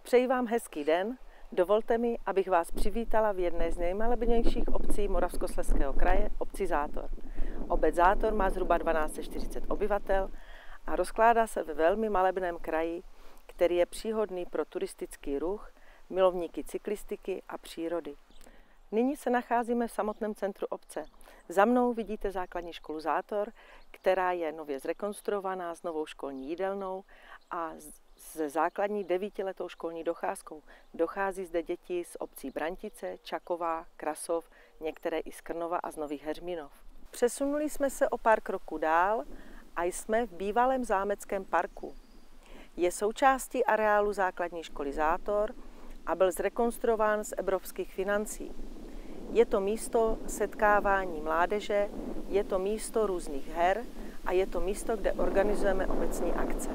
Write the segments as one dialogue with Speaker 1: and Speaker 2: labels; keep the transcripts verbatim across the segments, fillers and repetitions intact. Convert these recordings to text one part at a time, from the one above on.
Speaker 1: Přeji vám hezký den. Dovolte mi, abych vás přivítala v jedné z nejmalebnějších obcí Moravskoslezského kraje, obci Zátor. Obec Zátor má zhruba dvanáct set čtyřicet obyvatel a rozkládá se ve velmi malebném kraji, který je příhodný pro turistický ruch, milovníky cyklistiky a přírody. Nyní se nacházíme v samotném centru obce. Za mnou vidíte základní školu Zátor, která je nově zrekonstruovaná s novou školní jídelnou a se základní devítiletou školní docházkou. Dochází zde děti z obcí Brantice, Čaková, Krasov, některé i z Krnova a z Nových Heřminov. Přesunuli jsme se o pár kroků dál a jsme v bývalém zámeckém parku. Je součástí areálu základní školy Zátor a byl zrekonstruován z evropských financí. Je to místo setkávání mládeže, je to místo různých her a je to místo, kde organizujeme obecní akce.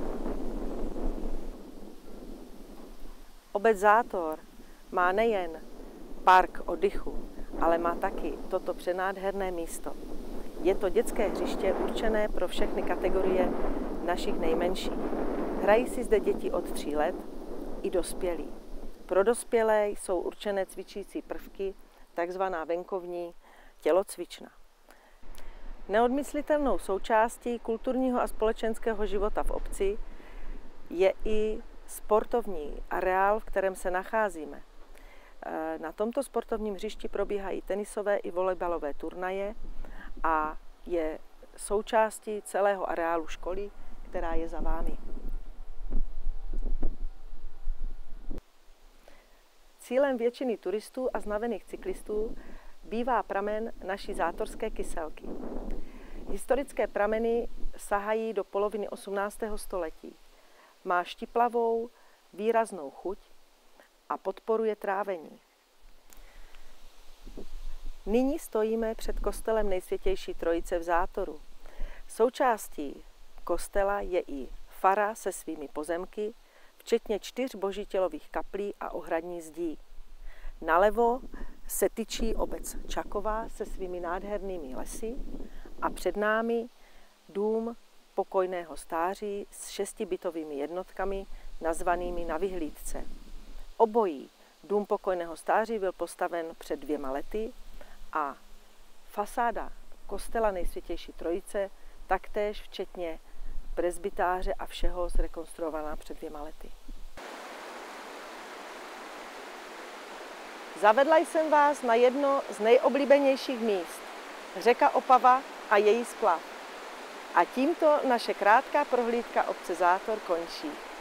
Speaker 1: Obec Zátor má nejen park oddychu, ale má taky toto přenádherné místo. Je to dětské hřiště určené pro všechny kategorie našich nejmenších. Hrají si zde děti od tří let i dospělí. Pro dospělé jsou určené cvičící prvky, takzvaná venkovní tělocvična. Neodmyslitelnou součástí kulturního a společenského života v obci je i sportovní areál, v kterém se nacházíme. Na tomto sportovním hřišti probíhají tenisové i volejbalové turnaje a je součástí celého areálu školy, která je za vámi. Cílem většiny turistů a znavených cyklistů bývá pramen naší zátorské Kyselky. Historické prameny sahají do poloviny osmnáctého století. Má štiplavou, výraznou chuť a podporuje trávení. Nyní stojíme před kostelem Nejsvětější Trojice v Zátoru. Součástí kostela je i fara se svými pozemky, včetně čtyř božítělových kaplí a ohradní zdí. Nalevo se tyčí obec Čaková se svými nádhernými lesy a před námi dům pokojného stáří s šesti bytovými jednotkami nazvanými Na vyhlídce. Obojí dům pokojného stáří byl postaven před dvěma lety a fasáda kostela Nejsvětější Trojice taktéž včetně presbytáře a všeho zrekonstruovaná před dvěma lety. Zavedla jsem vás na jedno z nejoblíbenějších míst, řeka Opava a její splav. A tímto naše krátká prohlídka obce Zátor končí.